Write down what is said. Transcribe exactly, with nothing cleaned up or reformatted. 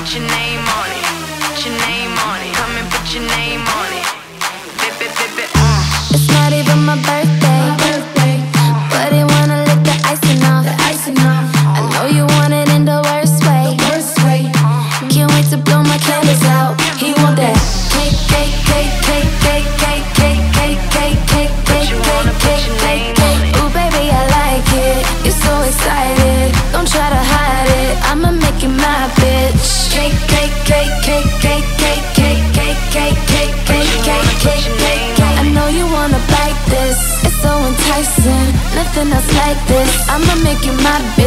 put your name on it. Put your name on it. Come and put your name on it. Baby, baby, uh. It's not even my birthday, my birthday. But he wanna lick the icing off, the icing off. I know you want it in the worst way, worst way. Can't wait to blow my candles out. He want that cake, cake, cake, cake, cake, cake, cake, cake, cake, cake, cake, cake, cake, cake. Ooh, baby, I like it. You're so excited. Don't try to hide it. I'ma make you my bitch. Cake, cake, cake, cake, cake, cake, cake, cake, cake, cake, cake, cake, cake, cake, cake. I know you wanna bite this. It's so enticing. Nothing else like this. I'ma make you my bitch.